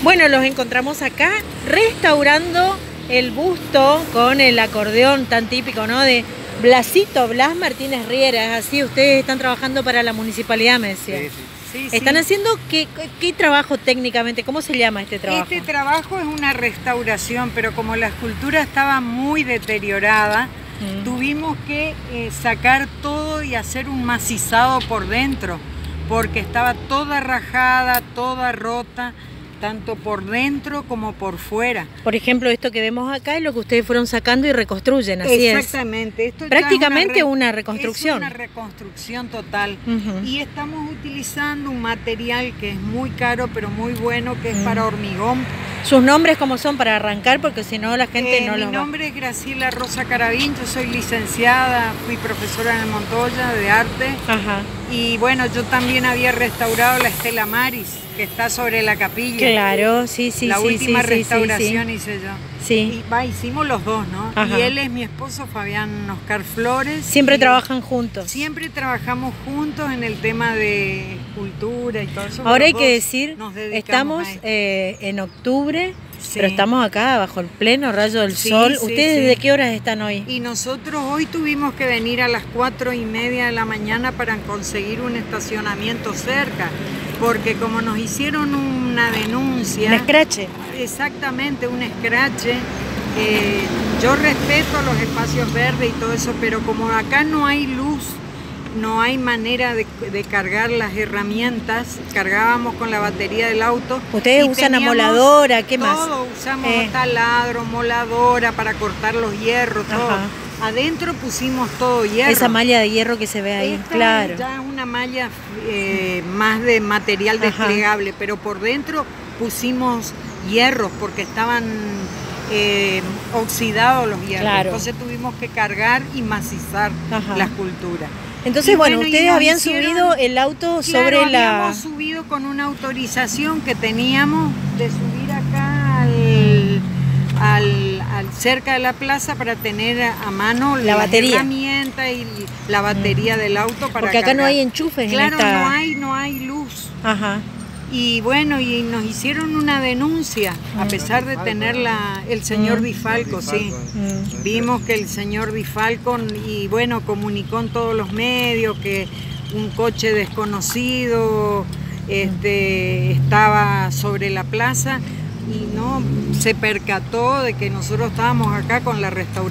Bueno, los encontramos acá restaurando el busto con el acordeón tan típico, ¿no? De Blas Martínez Riera. Es así, ustedes están trabajando para la municipalidad, me decía. Sí. ¿Están haciendo qué trabajo técnicamente? ¿Cómo se llama este trabajo? Este trabajo es una restauración, pero como la escultura estaba muy deteriorada, tuvimos que sacar todo y hacer un macizado por dentro, porque estaba toda rajada, toda rota, tanto por dentro como por fuera. Por ejemplo, esto que vemos acá es lo que ustedes fueron sacando y reconstruyen, así es. Exactamente. Esto prácticamente es una reconstrucción. Es una reconstrucción total. Y estamos utilizando un material que es muy caro, pero muy bueno, que es para hormigón. ¿Sus nombres cómo son para arrancar? Porque si no la gente no los va. Mi nombre es Graciela Rosa Carabín, yo soy licenciada, fui profesora en el Montoya de arte. Y bueno, yo también había restaurado la Estela Maris, que está sobre la capilla. Claro, sí. La última restauración hice yo. Sí. Y hicimos los dos, ¿no? Y él es mi esposo, Fabián Oscar Flores. ¿Siempre trabajan juntos? Siempre trabajamos juntos en el tema de escultura y todo eso. Ahora hay que decir, estamos en octubre, pero estamos acá bajo el pleno rayo del sol. ¿Ustedes desde qué horas están hoy? Y nosotros hoy tuvimos que venir a las 4:30 de la mañana para conseguir un estacionamiento cerca, porque como nos hicieron una denuncia... ¿Un escrache? Exactamente, un escrache. Yo respeto los espacios verdes y todo eso, pero como acá no hay luz, no hay manera de cargar las herramientas, cargábamos con la batería del auto. ¿Ustedes usan amoladora? ¿Qué más? Todo, usamos taladro, moladora para cortar los hierros, todo. Adentro pusimos todo hierro. Esa malla de hierro que se ve ahí, claro. Ya es una malla más de material desplegable, pero por dentro pusimos hierros porque estaban oxidados los hierros. Entonces tuvimos que cargar y macizar la escultura. Entonces, bueno, ustedes habían subido el auto sobre habíamos subido con una autorización que teníamos de subir acá cerca de la plaza para tener a mano la batería, herramienta y la batería del auto para porque acá cargar. No hay enchufes. Claro, no hay luz. Y bueno, y nos hicieron una denuncia, a pesar de tener el señor Di Falco, Vimos que el señor Di Falco, y bueno, comunicó en todos los medios que un coche desconocido estaba sobre la plaza y no se percató de que nosotros estábamos acá con la restauración.